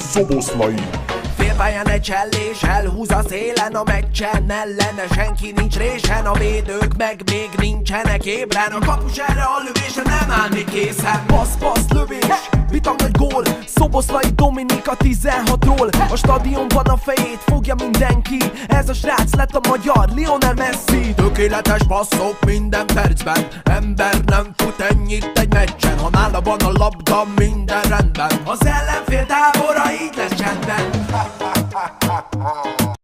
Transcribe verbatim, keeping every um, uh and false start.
Szoboszlai. Félpályán egy csellés, elhúz a szélen a meccsen ellene, senki nincs résen, a védők meg még nincsenek ébren. A kapus erre a lövésre nem áll még készen. Passz, passz, lövés, vita nagy gól, Szoboszlai Dominik a tizenhatról. A stadionban a fejét fogja mindenki, ez a srác lett a magyar Lionel Messi. Tökéletes passzok minden percben, ember nem fut ennyit egy meccsen. Ha nála van a labda, minden rendben. Az ellenfél